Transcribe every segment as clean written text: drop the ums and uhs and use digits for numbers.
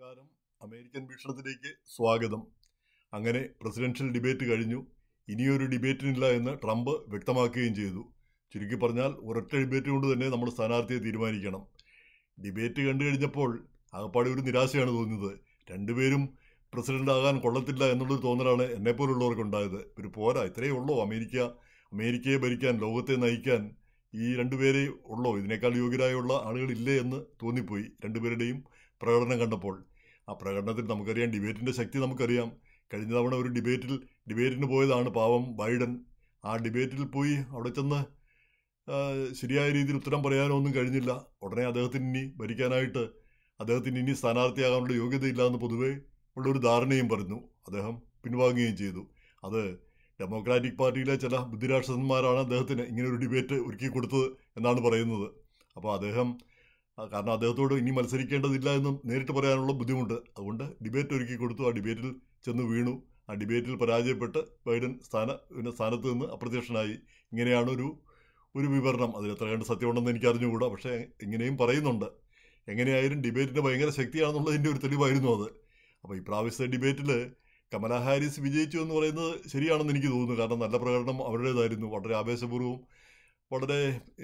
നമസ്കാരം. അമേരിക്കൻ വീക്ഷണത്തിലേക്ക് സ്വാഗതം. അങ്ങനെ പ്രസിഡൻഷ്യൽ ഡിബേറ്റ് കഴിഞ്ഞു. ഇനിയൊരു ഡിബേറ്റിനില്ല എന്ന് ട്രംപ് വ്യക്തമാക്കുകയും ചെയ്തു. ചുരുക്കി പറഞ്ഞാൽ ഒരൊറ്റ ഡിബേറ്റ് കൊണ്ട് തന്നെ നമ്മൾ സ്ഥാനാർത്ഥിയെ തീരുമാനിക്കണം. ഡിബേറ്റ് കണ്ടു കഴിഞ്ഞപ്പോൾ ആകപ്പാടെ ഒരു നിരാശയാണ് തോന്നിയത്. രണ്ടുപേരും പ്രസിഡന്റ് ആകാൻ കൊള്ളത്തില്ല എന്നുള്ളൊരു തോന്നലാണ് എന്നെപ്പോലുള്ളവർക്കുണ്ടായത്. ഒരു പോരാ, ഇത്രയേ ഉള്ളൂ. അമേരിക്കയെ ഭരിക്കാൻ, ലോകത്തെ നയിക്കാൻ ഈ രണ്ടുപേരെ ഉള്ളോ? ഇതിനേക്കാൾ യോഗ്യരായുള്ള ആളുകളില്ലേ എന്ന് തോന്നിപ്പോയി രണ്ടുപേരുടെയും പ്രകടനം കണ്ടപ്പോൾ. ആ പ്രകടനത്തിൽ നമുക്കറിയാം, ഡിബേറ്റിന്റെ ശക്തി നമുക്കറിയാം. കഴിഞ്ഞ തവണ ഒരു ഡിബേറ്റിന് പോയതാണ് പാവം ബൈഡൻ. ആ ഡിബേറ്റിൽ പോയി അവിടെ ചെന്ന് ശരിയായ രീതിയിൽ ഉത്തരം പറയാനോ ഒന്നും കഴിഞ്ഞില്ല. ഉടനെ അദ്ദേഹത്തിന് ഇനി സ്ഥാനാർത്ഥിയാകാനുള്ള യോഗ്യതയില്ല എന്ന് പൊതുവെ ഉള്ളൊരു ധാരണയും പറഞ്ഞു. അദ്ദേഹം പിൻവാങ്ങുകയും ചെയ്തു. അത് ഡെമോക്രാറ്റിക് പാർട്ടിയിലെ ചില ബുദ്ധിരാക്ഷസന്മാരാണ് അദ്ദേഹത്തിന് ഇങ്ങനെ ഒരു ഡിബേറ്റ് ഒരുക്കി കൊടുത്തത് എന്നാണ് പറയുന്നത്. അപ്പോൾ കാരണം അദ്ദേഹത്തോട് ഇനി മത്സരിക്കേണ്ടതില്ല എന്ന് നേരിട്ട് പറയാനുള്ള ബുദ്ധിമുട്ട്, അതുകൊണ്ട് ഡിബേറ്റ് ഒരുക്കി കൊടുത്തു. ആ ഡിബേറ്റിൽ ചെന്ന് വീണു. ആ ഡിബേറ്റിൽ പരാജയപ്പെട്ട് ബൈഡൻ സ്ഥാനത്ത് നിന്ന് അപ്രത്യക്ഷനായി. ഇങ്ങനെയാണ് ഒരു വിവരണം. അതിൽ എത്ര കണ്ട് സത്യമുണ്ടെന്ന് എനിക്ക് അറിഞ്ഞുകൂടാ, പക്ഷേ ഇങ്ങനെയും പറയുന്നുണ്ട്. എങ്ങനെയായാലും ഡിബേറ്റിൻ്റെ ഭയങ്കര ശക്തിയാണെന്നുള്ളതിൻ്റെ ഒരു തെളിവായിരുന്നു അത്. അപ്പോൾ ഈ പ്രാവശ്യത്തെ ഡിബേറ്റിൽ കമലാ ഹാരിസ് വിജയിച്ചു എന്ന് പറയുന്നത് ശരിയാണെന്ന് എനിക്ക് തോന്നുന്നു. കാരണം നല്ല പ്രകടനം അവരുടേതായിരുന്നു. വളരെ ആവേശപൂർവ്വം, വളരെ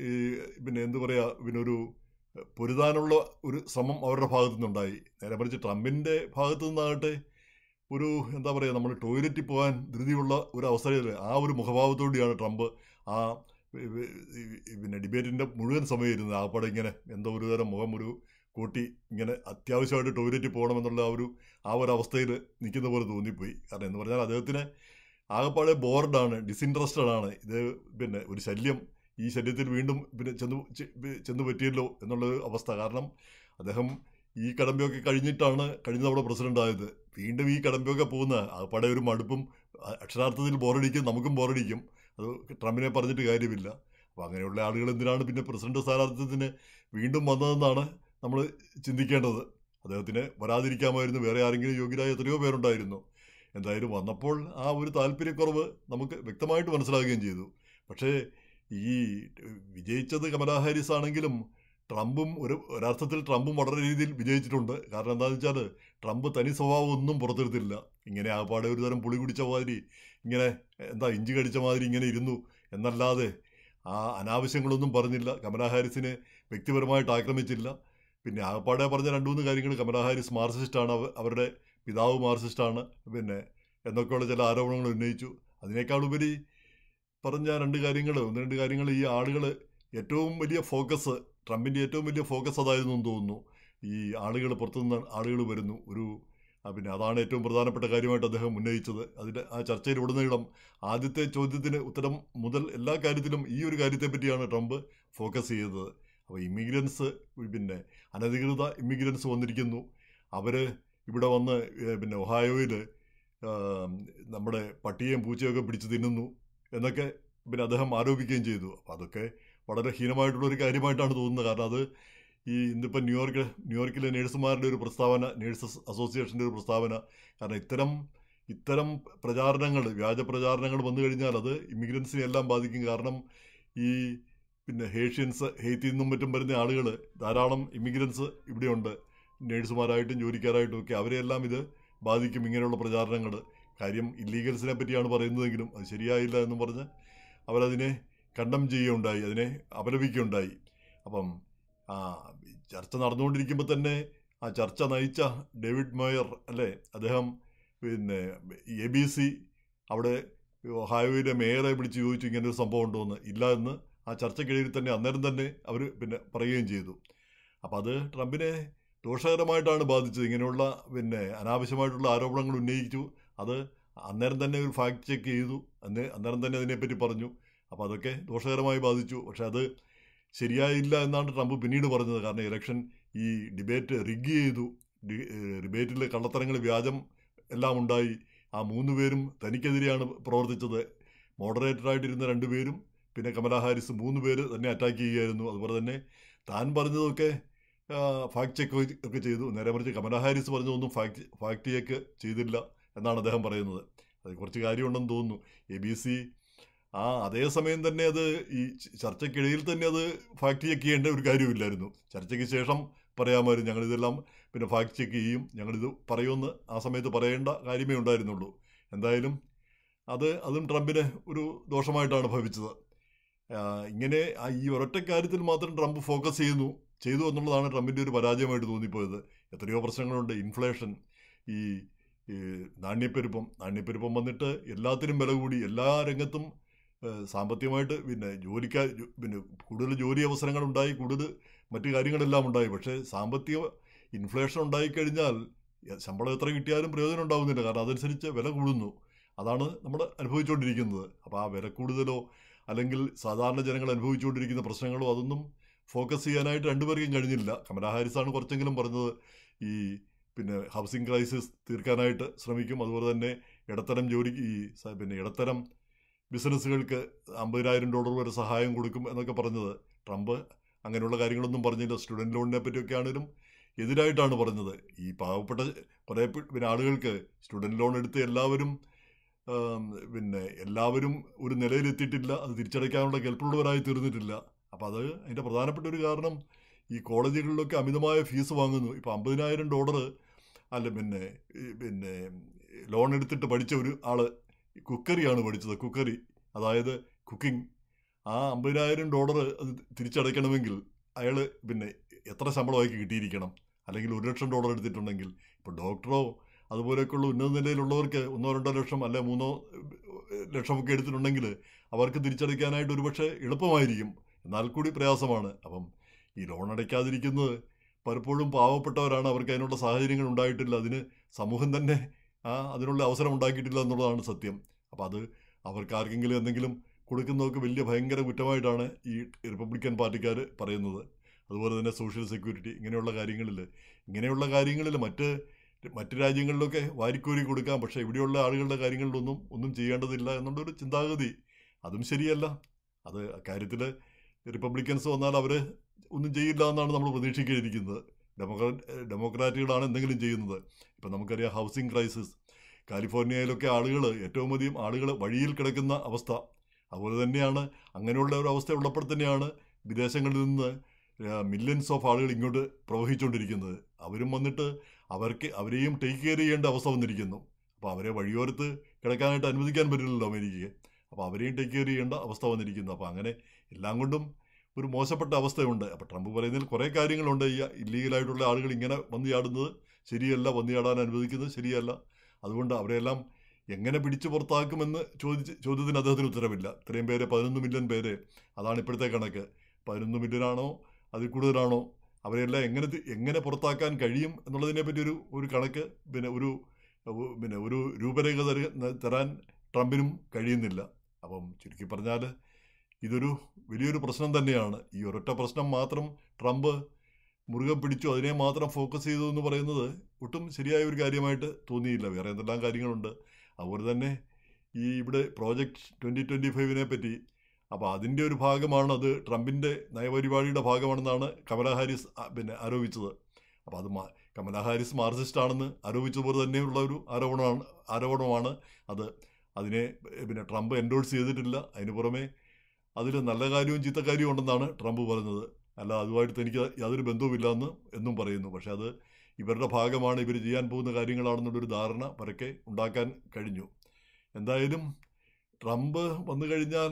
ഒരു പൊരുതാനുള്ള ഒരു ശ്രമം അവരുടെ ഭാഗത്തു നിന്നുണ്ടായി. നേരെ മറിച്ച് ട്രംപിൻ്റെ ഭാഗത്തു നിന്നാകട്ടെ നമ്മൾ ടോയ്ലറ്റിൽ പോകാൻ ധൃതിയുള്ള ഒരു അവസരത്തിൽ ആ ഒരു മുഖഭാവത്തോടെയാണ് ട്രംപ് ആ ഡിബേറ്റിൻ്റെ മുഴുവൻ സമയം ഇരുന്നത്. ആപ്പാടെ ഇങ്ങനെ ഒരു തരം മുഖം കൂട്ടി ഇങ്ങനെ അത്യാവശ്യമായിട്ട് ടോയ്ലറ്റിൽ പോകണമെന്നുള്ള ആ ഒരു അവസ്ഥയിൽ നിൽക്കുന്ന പോലെ തോന്നിപ്പോയി. കാരണം എന്ന് പറഞ്ഞാൽ അദ്ദേഹത്തിന് ആകപ്പാടെ ബോർഡാണ്, ഡിസിൻട്രസ്റ്റഡ് ആണ്. ഇത് ഒരു ശല്യം, ഈ ശല്യത്തിൽ വീണ്ടും ചെന്ന് പറ്റിയല്ലോ എന്നുള്ളൊരു അവസ്ഥ. കാരണം അദ്ദേഹം ഈ കടമ്പയൊക്കെ കഴിഞ്ഞിട്ടാണ് കഴിഞ്ഞ തവണ പ്രസിഡന്റ് ആയത്. വീണ്ടും ഈ കടമ്പയൊക്കെ പോകുന്ന ആകപ്പാടെ ഒരു മടുപ്പും, അക്ഷരാർത്ഥത്തിൽ ബോറടിക്കും, നമുക്കും ബോറടിക്കും. അത് ട്രംപിനെ പറഞ്ഞിട്ട് കാര്യമില്ല. അപ്പോൾ അങ്ങനെയുള്ള ആളുകൾ എന്തിനാണ് പിന്നെ പ്രസിഡന്റ് സ്ഥാനാർത്ഥിത്വത്തിന് വീണ്ടും വന്നതെന്നാണ് നമ്മൾ ചിന്തിക്കേണ്ടത്. അദ്ദേഹത്തിന് വരാതിരിക്കാമായിരുന്നു. വേറെ ആരെങ്കിലും യോഗ്യരായ എത്രയോ പേരുണ്ടായിരുന്നു. എന്തായാലും വന്നപ്പോൾ ആ ഒരു താല്പര്യക്കുറവ് നമുക്ക് വ്യക്തമായിട്ട് മനസ്സിലാകുകയും ചെയ്തു. പക്ഷേ ഈ വിജയിച്ചത് കമലാ ഹാരിസ് ആണെങ്കിലും ഒരർത്ഥത്തിൽ ട്രംപും വളരെ രീതിയിൽ വിജയിച്ചിട്ടുണ്ട്. കാരണം എന്താണെന്ന് വെച്ചാൽ ട്രംപ് തനി സ്വഭാവം ഒന്നും പുറത്തെടുത്തില്ല. ഇങ്ങനെ ആകപ്പാടെ ഒരു തരം പുളി കുടിച്ച മാതിരി, ഇങ്ങനെ ഇഞ്ചി കടിച്ച മാതിരി ഇങ്ങനെ ഇരുന്നു എന്നല്ലാതെ ആ അനാവശ്യങ്ങളൊന്നും പറഞ്ഞില്ല. കമലാ ഹാരിസിനെ വ്യക്തിപരമായിട്ട് ആക്രമിച്ചില്ല. പിന്നെ ആകപ്പാടെ പറഞ്ഞ 2-3 കാര്യങ്ങൾ, കമലാ ഹാരിസ് മാർക്സിസ്റ്റാണ്, അവരുടെ പിതാവ് മാർക്സിസ്റ്റാണ്, എന്നൊക്കെയുള്ള ചില ആരോപണങ്ങൾ ഉന്നയിച്ചു. അതിനേക്കാളുപരി പറഞ്ഞ 2 കാര്യങ്ങൾ ഈ ആളുകൾ ഏറ്റവും വലിയ ഫോക്കസ്, ട്രംപിൻ്റെ ഏറ്റവും വലിയ ഫോക്കസ് അതായിരുന്നു എന്ന് തോന്നുന്നു. ഈ ആളുകൾ പുറത്തുനിന്ന് ആളുകൾ വരുന്നു, അതാണ് ഏറ്റവും പ്രധാനപ്പെട്ട കാര്യമായിട്ട് അദ്ദേഹം ഉന്നയിച്ചത്. അതിൻ്റെ ആ ചർച്ചയിൽ ഉടനീളം ആദ്യത്തെ ചോദ്യത്തിന് ഉത്തരം മുതൽ എല്ലാ കാര്യത്തിലും ഈ ഒരു കാര്യത്തെ പറ്റിയാണ് ട്രംപ് ഫോക്കസ് ചെയ്തത്. അപ്പോൾ അനധികൃത ഇമ്മിഗ്രൻസ് വന്നിരിക്കുന്നു, അവർ ഇവിടെ വന്ന് ഒഹായോയിൽ നമ്മുടെ പട്ടിയെയും പൂച്ചയൊക്കെ പിടിച്ച് തിന്നുന്നു എന്നൊക്കെ അദ്ദേഹം ആരോപിക്കുകയും ചെയ്തു. അപ്പോൾ അതൊക്കെ വളരെ ഹീനമായിട്ടുള്ളൊരു കാര്യമായിട്ടാണ് തോന്നുന്നത്. കാരണം അത് ഇന്നിപ്പോൾ ന്യൂയോർക്കിലെ നേഴ്സുമാരുടെ ഒരു പ്രസ്താവന, നേഴ്സസ് അസോസിയേഷൻ്റെ ഒരു പ്രസ്താവന. കാരണം ഇത്തരം പ്രചാരണങ്ങൾ, വ്യാജ പ്രചാരണങ്ങൾ വന്നു കഴിഞ്ഞാൽ അത് ഇമിഗ്രൻസിനെ എല്ലാം ബാധിക്കും. കാരണം ഈ ഹെയ്ത്തിൽ നിന്നും മറ്റും വരുന്ന ആളുകൾ, ധാരാളം ഇമിഗ്രൻസ് ഇവിടെയുണ്ട്, നേഴ്സുമാരായിട്ടും ജോലിക്കാരായിട്ടും ഒക്കെ. അവരെല്ലാം ഇത് ബാധിക്കും, ഇങ്ങനെയുള്ള പ്രചാരണങ്ങൾ. കാര്യം ഇല്ലീഗൽസിനെ പറ്റിയാണ് പറയുന്നതെങ്കിലും അത് ശരിയായില്ല എന്നും പറഞ്ഞ് അവരതിനെ കണ്ടം ചെയ്യുകയുണ്ടായി, അതിനെ അപലപിക്കുകയുണ്ടായി. അപ്പം ചർച്ച നടന്നുകൊണ്ടിരിക്കുമ്പോൾ തന്നെ ആ ചർച്ച നയിച്ച ഡേവിഡ് മോയർ അല്ലേ, അദ്ദേഹം ABC അവിടെ ഒഹായോയിലെ മേയറെ വിളിച്ച് ചോദിച്ചു ഇങ്ങനൊരു സംഭവം ഉണ്ടോ എന്ന്. ഇല്ല എന്ന് ആ ചർച്ചയ്ക്കിടയിൽ തന്നെ അന്നേരം തന്നെ അവർ പറയുകയും ചെയ്തു. അപ്പം അത് ട്രംപിനെ ദോഷകരമായിട്ടാണ് ബാധിച്ചത്. ഇങ്ങനെയുള്ള അനാവശ്യമായിട്ടുള്ള ആരോപണങ്ങൾ ഉന്നയിച്ചു. അത് അന്നേരം തന്നെ ഒരു ഫാക്ട് ചെക്ക് ചെയ്തു, അന്നേരം തന്നെ അതിനെപ്പറ്റി പറഞ്ഞു. അപ്പോൾ അതൊക്കെ ദോഷകരമായി ബാധിച്ചു. പക്ഷെ അത് ശരിയായില്ല എന്നാണ് ട്രംപ് പിന്നീട് പറഞ്ഞത്. കാരണം ഈ ഡിബേറ്റ് റിഗ് ചെയ്തു, ഡിബേറ്റിൽ കള്ളത്തരങ്ങൾ, വ്യാജം എല്ലാം ഉണ്ടായി. ആ 3 പേരും തനിക്കെതിരെയാണ് പ്രവർത്തിച്ചത്. മോഡറേറ്ററായിട്ടിരുന്ന 2 പേരും പിന്നെ കമലാ ഹാരിസ്, 3 പേര് തന്നെ അറ്റാക്ക് ചെയ്യുകയായിരുന്നു. അതുപോലെ തന്നെ താൻ പറഞ്ഞതൊക്കെ ഫാക്ട് ചെക്ക് ഒക്കെ ചെയ്തു. നേരെ മറിച്ച് കമലാ ഹാരിസ് പറഞ്ഞതൊന്നും ഫാക്ട് ചെക്ക് ചെയ്തില്ല എന്നാണ് അദ്ദേഹം പറയുന്നത്. അത് കുറച്ച് കാര്യമുണ്ടെന്ന് തോന്നുന്നു. ABC അതേസമയം തന്നെ അത് ഈ ചർച്ചയ്ക്കിടയിൽ തന്നെ അത് ഫാക്ട് ചെക്ക് ചെയ്യേണ്ട ഒരു കാര്യമില്ലായിരുന്നു. ചർച്ചയ്ക്ക് ശേഷം പറയാമായിരുന്നു. ഞങ്ങളിതെല്ലാം ഫാക്ട് ചെക്ക് ചെയ്യും, ഞങ്ങളിത് പറയുമെന്ന് ആ സമയത്ത് പറയേണ്ട കാര്യമേ ഉണ്ടായിരുന്നുള്ളൂ. എന്തായാലും അതും ട്രംപിന് ഒരു ദോഷമായിട്ടാണ് ഭവിച്ചത്. ഇങ്ങനെ ഈ ഒരൊറ്റ കാര്യത്തിൽ മാത്രം ട്രംപ് ഫോക്കസ് ചെയ്തു എന്നുള്ളതാണ് ട്രംപിൻ്റെ ഒരു പരാജയമായിട്ട് തോന്നിപ്പോയത്. എത്രയോ പ്രശ്നങ്ങളുണ്ട്. ഇൻഫ്ലേഷൻ, ഈ നാണ്യപ്പെരുപ്പം വന്നിട്ട് എല്ലാത്തിനും വില കൂടി, എല്ലാ രംഗത്തും സാമ്പത്തികമായിട്ട് കൂടുതൽ ജോലി അവസരങ്ങളുണ്ടായി, കൂടുതൽ മറ്റു കാര്യങ്ങളെല്ലാം ഉണ്ടായി. പക്ഷേ സാമ്പത്തിക ഇൻഫ്ലേഷൻ ഉണ്ടായിക്കഴിഞ്ഞാൽ ശമ്പളം എത്ര കിട്ടിയാലും പ്രയോജനം ഉണ്ടാകുന്നില്ല. കാരണം അതനുസരിച്ച് വില കൂടുന്നു. അതാണ് നമ്മൾ അനുഭവിച്ചുകൊണ്ടിരിക്കുന്നത്. അപ്പോൾ ആ വില കൂടുതലോ അല്ലെങ്കിൽ സാധാരണ ജനങ്ങൾ അനുഭവിച്ചുകൊണ്ടിരിക്കുന്ന പ്രശ്നങ്ങളോ അതൊന്നും ഫോക്കസ് ചെയ്യാനായിട്ട് രണ്ടുപേർക്കും കഴിഞ്ഞില്ല. കമലാ ഹാരിസാണ് കുറച്ചെങ്കിലും പറഞ്ഞത് ഈ ഹൗസിംഗ് ക്രൈസിസ് തീർക്കാനായിട്ട് ശ്രമിക്കും, അതുപോലെ തന്നെ ഇടത്തരം ഇടത്തരം ബിസിനസ്സുകൾക്ക് $50,000 വരെ സഹായം കൊടുക്കും എന്നൊക്കെ പറഞ്ഞത്. ട്രംപ് അങ്ങനെയുള്ള കാര്യങ്ങളൊന്നും പറഞ്ഞില്ല. സ്റ്റുഡൻറ്റ് ലോണിനെ പറ്റിയൊക്കെ ആണെങ്കിലും എതിരായിട്ടാണ് പറഞ്ഞത്. ഈ പാവപ്പെട്ട കുറേ ആളുകൾക്ക് സ്റ്റുഡൻറ്റ് ലോൺ എടുത്ത് എല്ലാവരും ഒരു നിലയിലെത്തിയിട്ടില്ല, അത് തിരിച്ചടയ്ക്കാനുള്ള കെൽപ്പുള്ളവരായി തീർന്നിട്ടില്ല. അപ്പോൾ അതിൻ്റെ പ്രധാനപ്പെട്ട ഒരു കാരണം ഈ കോളേജുകളിലൊക്കെ അമിതമായ ഫീസ് വാങ്ങുന്നു. ഇപ്പോൾ $50,000 അല്ല ലോൺ എടുത്തിട്ട് പഠിച്ച ഒരു ആൾ കുക്കറിയാണ് പഠിച്ചത്. കുക്കറി, അതായത് കുക്കിംഗ്. ആ $50,000 അത് തിരിച്ചടയ്ക്കണമെങ്കിൽ അയാൾ എത്ര ശമ്പളമാക്കി കിട്ടിയിരിക്കണം? അല്ലെങ്കിൽ $1,00,000 എടുത്തിട്ടുണ്ടെങ്കിൽ. ഇപ്പോൾ ഡോക്ടറോ അതുപോലെയൊക്കെയുള്ള ഉന്നത നിലയിലുള്ളവർക്ക് 1-2 ലക്ഷം അല്ലെ 3 ലക്ഷമൊക്കെ എടുത്തിട്ടുണ്ടെങ്കിൽ അവർക്ക് തിരിച്ചടയ്ക്കാനായിട്ട് ഒരുപക്ഷെ എളുപ്പമായിരിക്കും, എന്നാൽ കൂടി പ്രയാസമാണ്. അപ്പം ഈ ലോൺ അടയ്ക്കാതിരിക്കുന്നത് പലപ്പോഴും പാവപ്പെട്ടവരാണ്. അവർക്ക് അതിനുള്ള സാഹചര്യങ്ങൾ ഉണ്ടായിട്ടില്ല, അതിന് സമൂഹം തന്നെ അതിനുള്ള അവസരം ഉണ്ടാക്കിയിട്ടില്ല എന്നുള്ളതാണ് സത്യം. അപ്പം അവർക്ക് ആർക്കെങ്കിലും എന്തെങ്കിലും കൊടുക്കുന്നതൊക്കെ വലിയ ഭയങ്കര കുറ്റമായിട്ടാണ് ഈ റിപ്പബ്ലിക്കൻ പാർട്ടിക്കാർ പറയുന്നത്. അതുപോലെ തന്നെ സോഷ്യൽ സെക്യൂരിറ്റി, ഇങ്ങനെയുള്ള കാര്യങ്ങളിൽ മറ്റ് രാജ്യങ്ങളിലൊക്കെ വാരിക്കോരി കൊടുക്കാം. പക്ഷേ ഇവിടെയുള്ള ആളുകളുടെ കാര്യങ്ങളിലൊന്നും ചെയ്യേണ്ടതില്ല എന്നുള്ളൊരു ചിന്താഗതി, അതും ശരിയല്ല. അത് അക്കാര്യത്തിൽ റിപ്പബ്ലിക്കൻസ് വന്നാൽ അവർ ഒന്നും ചെയ്യില്ല എന്നാണ് നമ്മൾ പ്രതീക്ഷിക്കാതിരിക്കുന്നത്. ഡെമോക്രാറ്റുകളാണ് എന്തെങ്കിലും ചെയ്യുന്നത്. ഇപ്പം നമുക്കറിയാം ഹൗസിംഗ് ക്രൈസിസ്, കാലിഫോർണിയയിലൊക്കെ ഏറ്റവും അധികം ആളുകൾ വഴിയിൽ കിടക്കുന്ന അവസ്ഥ. അതുപോലെ തന്നെയാണ് അങ്ങനെയുള്ള ഒരു അവസ്ഥ ഉള്ളപ്പോൾ തന്നെയാണ് വിദേശങ്ങളിൽ നിന്ന് മില്യൺസ് ഓഫ് ആളുകൾ ഇങ്ങോട്ട് പ്രവഹിച്ചുകൊണ്ടിരിക്കുന്നത്. അവരും വന്നിട്ട് അവരെയും ടേക്ക് കെയർ ചെയ്യേണ്ട അവസ്ഥ വന്നിരിക്കുന്നു. അപ്പോൾ അവരെ വഴിയോരത്ത് കിടക്കാനായിട്ട് അനുവദിക്കാൻ പറ്റില്ലല്ലോ അമേരിക്കയെ. അപ്പോൾ അവരെയും ടേക്ക് കെയർ ചെയ്യേണ്ട അവസ്ഥ വന്നിരിക്കുന്നു. അപ്പോൾ അങ്ങനെ എല്ലാം കൊണ്ടും ഒരു മോശപ്പെട്ട അവസ്ഥയുണ്ട്. അപ്പോൾ ട്രംപ് പറയുന്നതിൽ കുറേ കാര്യങ്ങളുണ്ട്. ഈ ഇല്ലീഗലായിട്ടുള്ള ആളുകൾ ഇങ്ങനെ വന്നു ചാടുന്നത് ശരിയല്ല, വന്നു ചാടാൻ അനുവദിക്കുന്നത് ശരിയല്ല. അതുകൊണ്ട് അവരെല്ലാം എങ്ങനെ പിടിച്ചു പുറത്താക്കുമെന്ന് ചോദ്യത്തിന് അദ്ദേഹത്തിന് ഉത്തരവില്ല. ഇത്രയും പേരെ, 11 മില്യൺ പേരെ, അതാണ് ഇപ്പോഴത്തെ കണക്ക്. 11 മില്യനാണോ അതിൽ കൂടുതലാണോ, അവരെല്ലാം എങ്ങനെ പുറത്താക്കാൻ കഴിയും എന്നുള്ളതിനെപ്പറ്റി ഒരു കണക്ക് ഒരു രൂപരേഖ തരാൻ ട്രംപിനും കഴിയുന്നില്ല. അപ്പം ചുരുക്കി പറഞ്ഞാൽ ഇതൊരു വലിയൊരു പ്രശ്നം തന്നെയാണ്. ഈ ഒരൊറ്റ പ്രശ്നം മാത്രം ട്രംപ് മുറുകെ പിടിച്ചു, അതിനെ മാത്രം ഫോക്കസ് ചെയ്തു എന്ന് പറയുന്നത് ഒട്ടും ശരിയായ ഒരു കാര്യമായിട്ട് തോന്നിയില്ല. വേറെ എന്തെല്ലാം കാര്യങ്ങളുണ്ട്. അതുപോലെ തന്നെ ഇവിടെ പ്രോജക്റ്റ് 2025 പറ്റി, അപ്പോൾ അതിൻ്റെ ഒരു ഭാഗമാണ് അത്, ട്രംപിൻ്റെ നയപരിപാടിയുടെ ഭാഗമാണെന്നാണ് കമലാ ഹാരിസ് ആരോപിച്ചത്. അപ്പോൾ കമലാ ഹാരിസ് മാർക്സിസ്റ്റ് ആണെന്ന് ആരോപിച്ചതുപോലെ തന്നെയുള്ള ഒരു ആരോപണമാണ് അത്. അതിനെ ട്രംപ് എൻഡോഴ്സ് ചെയ്തിട്ടില്ല. അതിന് പുറമെ അതിൽ നല്ല കാര്യവും ചീത്ത കാര്യവും ഉണ്ടെന്നാണ് ട്രംപ് പറഞ്ഞത്. അല്ല, അതുമായിട്ട് എനിക്ക് യാതൊരു ബന്ധവുമില്ല എന്നും പറയുന്നു. പക്ഷേ അത് ഇവരുടെ ഭാഗമാണ്, ഇവർ ചെയ്യാൻ പോകുന്ന കാര്യങ്ങളാണെന്നുള്ളൊരു ധാരണ പരക്കെ ഉണ്ടാക്കാൻ കഴിഞ്ഞു. എന്തായാലും ട്രംപ് വന്നു കഴിഞ്ഞാൽ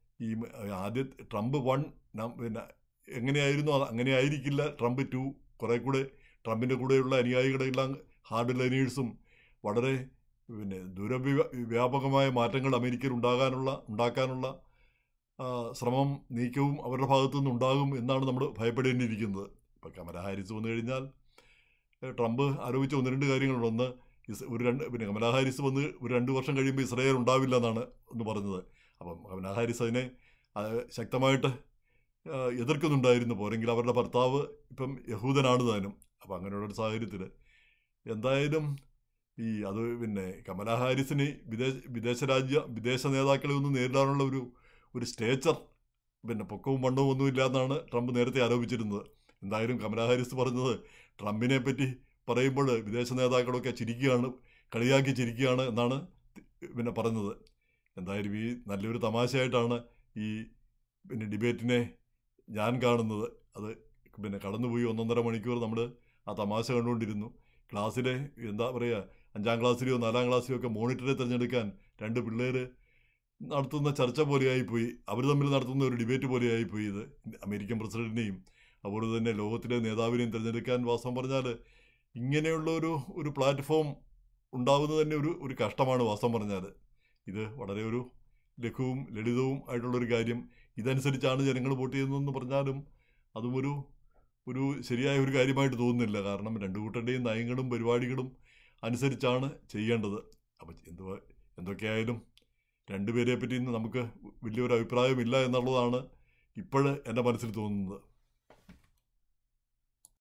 ട്രംപ് 1 എങ്ങനെയായിരുന്നു അങ്ങനെ ആയിരിക്കില്ല ട്രംപ് 2. കുറേ കൂടെ ട്രംപിൻ്റെ കൂടെയുള്ള അനുയായികളെല്ലാം ഹാർഡ് ലൈനേഴ്സും വളരെ ദുരവ്യാപകമായ മാറ്റങ്ങൾ അമേരിക്കയിൽ ഉണ്ടാക്കാനുള്ള ശ്രമം, നീക്കവും അവരുടെ ഭാഗത്തു നിന്നുണ്ടാകും എന്നാണ് നമ്മൾ ഭയപ്പെടേണ്ടിയിരിക്കുന്നത്. ഇപ്പം കമലാ ഹാരിസ് വന്നു കഴിഞ്ഞാൽ ട്രംപ് ആരോപിച്ച 1-2 കാര്യങ്ങളുണ്ട്. കമലാ ഹാരിസ് വന്ന് ഒരു 2 വർഷം കഴിയുമ്പോൾ ഇസ്രായേൽ ഉണ്ടാവില്ല എന്നാണ് പറഞ്ഞത്. അപ്പം കമലാ ഹാരിസ് അതിനെ ശക്തമായിട്ട് എതിർക്കുന്നുണ്ടായിരുന്നു. പോരെങ്കിൽ അവരുടെ ഭർത്താവ് ഇപ്പം യഹൂദനാണ് താനും. അപ്പം അങ്ങനെയുള്ളൊരു സാഹചര്യത്തിൽ എന്തായാലും കമലാ ഹാരിസിന് വിദേശ നേതാക്കളെ ഒന്നും നേരിടാനുള്ള ഒരു സ്റ്റേച്ചർ, പൊക്കവും വണ്ണവും ഒന്നുമില്ല എന്നാണ് ട്രംപ് നേരത്തെ ആരോപിച്ചിരുന്നത്. എന്തായാലും കമലാ ഹാരിസ് പറഞ്ഞത് ട്രംപിനെ പറ്റി പറയുമ്പോൾ വിദേശ നേതാക്കളൊക്കെ കളിയാക്കി ചിരിക്കുകയാണ് എന്നാണ് പറഞ്ഞത്. എന്തായാലും ഈ നല്ലൊരു തമാശയായിട്ടാണ് ഈ ഡിബേറ്റിനെ ഞാൻ കാണുന്നത്. അത് കടന്നുപോയി 1.5 മണിക്കൂർ നമ്മൾ ആ തമാശ കണ്ടുകൊണ്ടിരുന്നു. ക്ലാസ്സിലെ എന്താ പറയുക, 5ാം ക്ലാസ്സിലെയോ 4ാം ക്ലാസ്സിലെയോ ഒക്കെ മോണിറ്ററെ തിരഞ്ഞെടുക്കാൻ 2 പിള്ളേർ നടത്തുന്ന ചർച്ച പോലെയായിപ്പോയി, അവർ തമ്മിൽ നടത്തുന്ന ഒരു ഡിബേറ്റ് പോലെയായിപ്പോയി ഇത്. അമേരിക്കൻ പ്രസിഡന്റിനെയും അതുപോലെ തന്നെ ലോകത്തിലെ നേതാവിനെയും തിരഞ്ഞെടുക്കാൻ വാസ്തവം പറഞ്ഞാൽ ഇങ്ങനെയുള്ള ഒരു പ്ലാറ്റ്ഫോം ഉണ്ടാവുന്നത് തന്നെ ഒരു കഷ്ടമാണ് വാസ്തവം പറഞ്ഞാൽ. ഇത് വളരെ ഒരു ലഘുവും ലളിതവും ആയിട്ടുള്ളൊരു കാര്യം. ഇതനുസരിച്ചാണ് ജനങ്ങൾ വോട്ട് ചെയ്യുന്നതെന്ന് പറഞ്ഞാലും അതും ഒരു ശരിയായ ഒരു കാര്യമായിട്ട് തോന്നുന്നില്ല. കാരണം രണ്ടു കൂട്ടരുടെയും നയങ്ങളും പരിപാടികളും അനുസരിച്ചാണ് ചെയ്യേണ്ടത്. അപ്പം എന്തൊക്കെയായാലും രണ്ടുപേരെ പറ്റി നമുക്ക് വലിയൊരു അഭിപ്രായമില്ല എന്നുള്ളതാണ് ഇപ്പോൾ എൻ്റെ മനസ്സിൽ തോന്നുന്നത്.